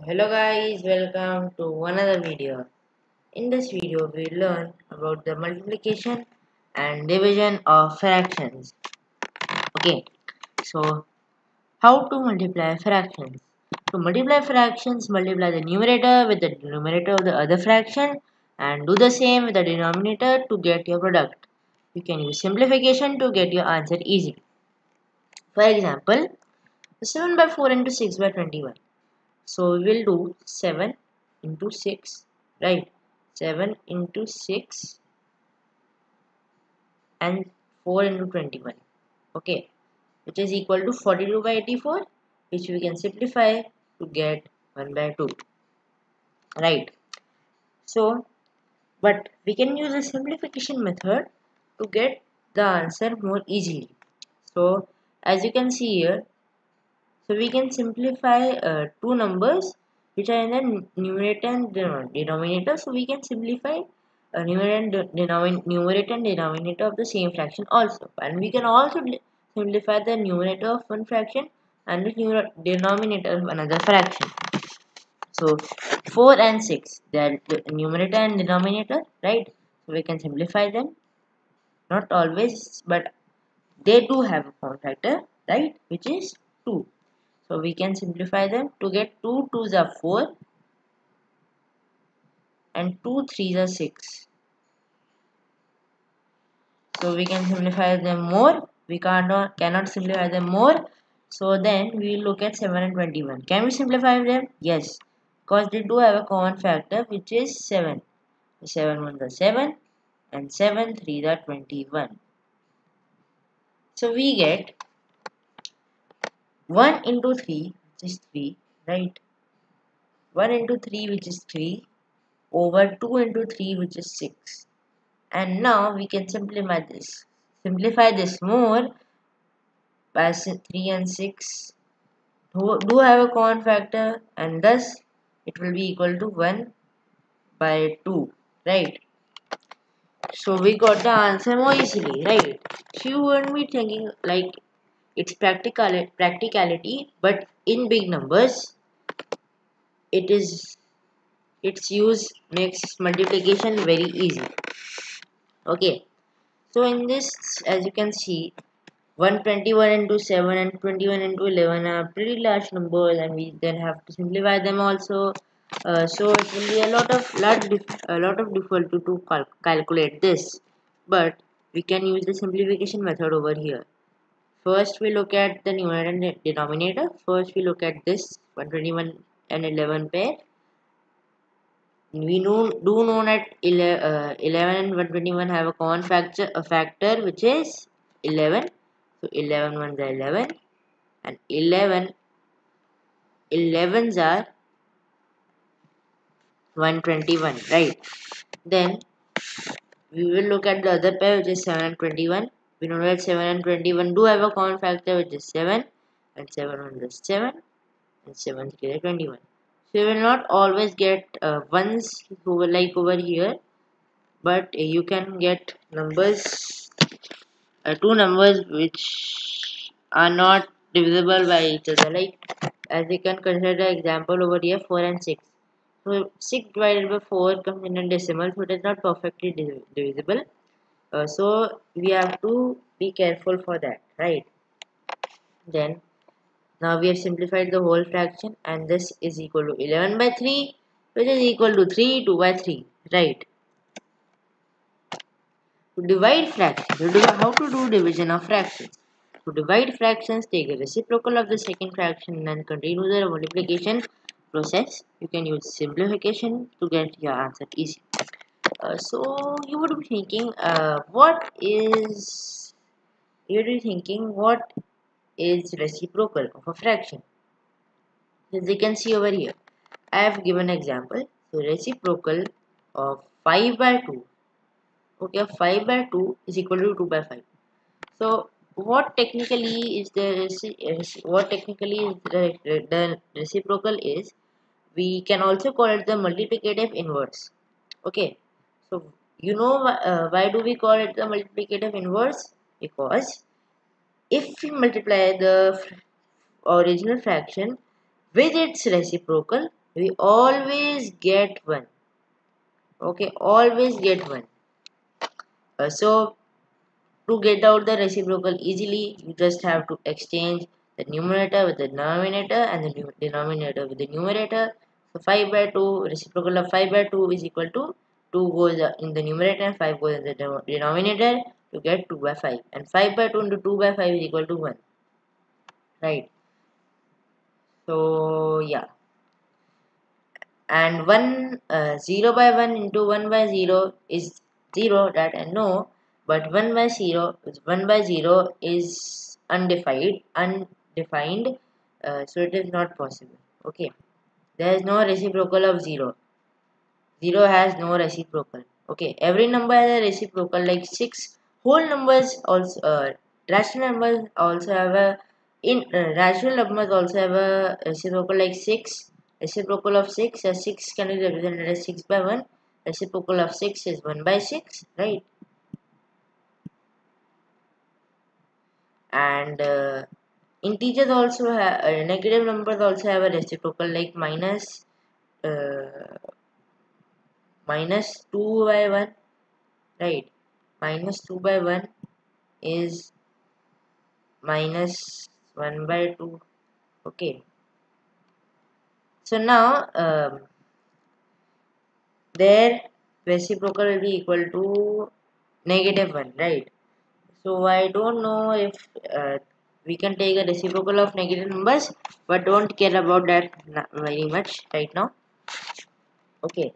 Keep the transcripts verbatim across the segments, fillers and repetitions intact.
Hello guys, welcome to another video. In this video, we learn about the multiplication and division of fractions. Okay, so how to multiply fractions? To multiply fractions, multiply the numerator with the denominator of the other fraction and do the same with the denominator to get your product. You can use simplification to get your answer easily. For example, seven by four into six by twenty-one. So we will do seven into six, right? seven into six and four into twenty-one. Okay, which is equal to forty-two by eighty-four, which we can simplify to get one by two, right? So, but we can use a simplification method to get the answer more easily. So, as you can see here, so we can simplify uh, two numbers which are in the numerator and denominator. So we can simplify uh, numerator, and denomin numerator and denominator of the same fraction also. And we can also simplify the numerator of one fraction and the denominator of another fraction. So four and six, they are the numerator and denominator, right? So we can simplify them. Not always, but they do have a common factor, right? Which is two. So we can simplify them to get two twos are four and two threes are six. So we can simplify them more. We cannot cannot simplify them more. So then we will look at seven and twenty-one. Can we simplify them? Yes. Because they do have a common factor which is seven. seven ones are seven and seven threes are twenty-one. So we get one into three, which is three, right? one into three, which is three, over two into three, which is six. And now we can simplify this. Simplify this more by three and six do, do have a common factor, and thus it will be equal to one by two, right? So we got the answer more easily, right? So you won't be thinking like it's practical practicality, but in big numbers, it is its use makes multiplication very easy. Okay, so in this, as you can see, one hundred twenty-one into seven and twenty-one into eleven are pretty large numbers, and we then have to simplify them also. Uh, so it will be a lot of lot a lot of difficulty to cal calculate this, but we can use the simplification method over here. First, we look at the numerator and denominator. First, we look at this one hundred twenty-one and eleven pair. We know do know that uh, eleven and one hundred twenty-one have a common factor, a factor which is eleven. So eleven ones are eleven, and eleven elevens are one hundred twenty-one, right? Then we will look at the other pair which is seven and twenty-one. We know that seven and twenty-one do have a common factor which is seven, and seven ones are seven, and seven three are twenty-one. So you will not always get uh, ones over like over here, but uh, you can get numbers, uh, two numbers which are not divisible by each other. Like as you can consider the example over here, four and six. So six divided by four comes in a decimal, so it is not perfectly div divisible. Uh, so we have to be careful for that, right? Then now we have simplified the whole fraction, and this is equal to eleven by three, which is equal to three, two by three, right? To divide fractions, how to do division of fractions? To divide fractions, take a reciprocal of the second fraction and continue the multiplication process. You can use simplification to get your answer easy. Uh, so you would be thinking, uh, what is you would be thinking what is reciprocal of a fraction? As you can see over here, I have given an example. So reciprocal of five by two. Okay, five by two is equal to two by five. So what technically is the what technically is the, the reciprocal is, we can also call it the multiplicative inverse. Okay, so you know uh, why do we call it the multiplicative inverse? Because if we multiply the original fraction with its reciprocal, we always get one. Okay, always get one. Uh, so to get out the reciprocal easily, you just have to exchange the numerator with the denominator and the denominator with the numerator. So five by two, reciprocal of five by two is equal to two goes in the numerator and five goes in the denominator to get two by five. And five by two into two by five is equal to one. Right. So yeah. And one uh, zero by one into one by zero is zero, that I know, but one by zero one by zero is undefined undefined uh, so it is not possible. Okay, there is no reciprocal of zero. Zero has no reciprocal. Okay, every number has a reciprocal, like six whole numbers also, uh, rational numbers also have a in uh, rational numbers also have a reciprocal, like six. Reciprocal of six, as six can be represented as six by one. Reciprocal of six is one by six, right? And uh, integers also have uh, negative numbers also have a reciprocal, like minus uh, minus two by one, right? Minus two by one is minus one by two. Okay, so now um, their reciprocal will be equal to negative one, right? So I don't know if uh, we can take a reciprocal of negative numbers, but don't care about that very much right now. Okay,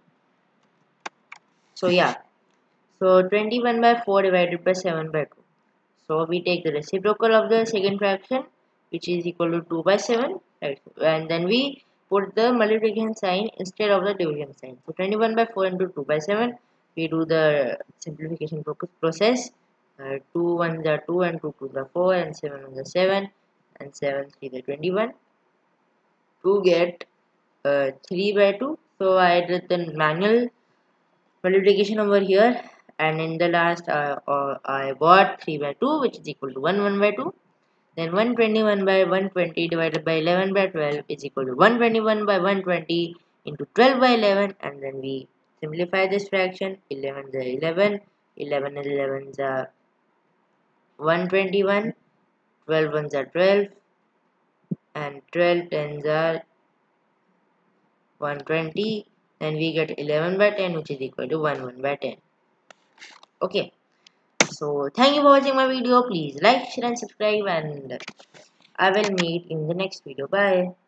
so yeah, so twenty-one by four divided by seven by two. So we take the reciprocal of the second fraction, which is equal to two by seven, right? And then we put the multiplication sign instead of the division sign. So twenty-one by four into two by seven, we do the simplification process. Uh, two ones are two and two twos are four and seven ones are seven and seven three are twenty-one. To get uh, three by two, so I did the manual multiplication over here, and in the last uh, uh, I got three by two, which is equal to one one by two. Then one hundred twenty-one by one hundred twenty divided by eleven by twelve is equal to one hundred twenty-one by one hundred twenty into twelve by eleven, and then we simplify this fraction. eleven is eleven, eleven and eleven is one hundred twenty-one, twelve ones are twelve, and twelve tens are one hundred twenty. Then we get eleven by ten, which is equal to one one by ten. Okay, so thank you for watching my video. Please like, share and subscribe, and I will meet in the next video. Bye.